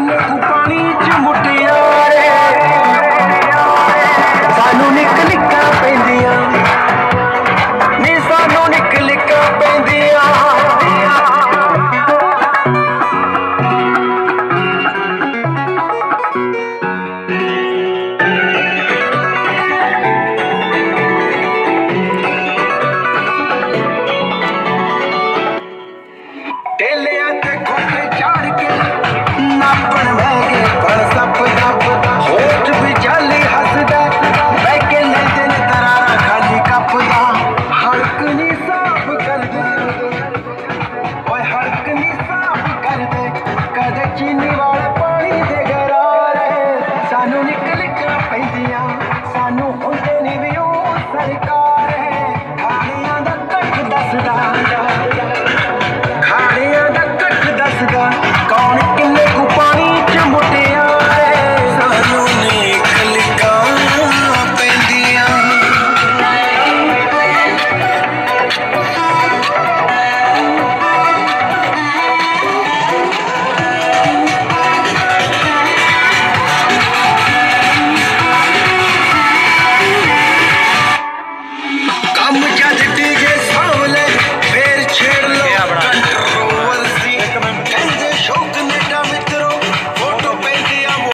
पानी च मुटियारे सानू निक निक्का पैंदियां नी सानू निक निक्का पैंदियां टेलियां ते खोटे झाड़ के नापण महंगे पर सप दप होठ भी जाली हसदा मैं के ले दिन दरारा खाली कपदा हड़क नी साफ कर दे ओए हड़क नी साफ कर दे कदे चीनी वाले पानी दे गरारे सानू निकल के पैंदियां सानू हुंदे नी भी ओ सरकार है खाणियां दा कट दसदा खाणियां दा कट दसदा कौन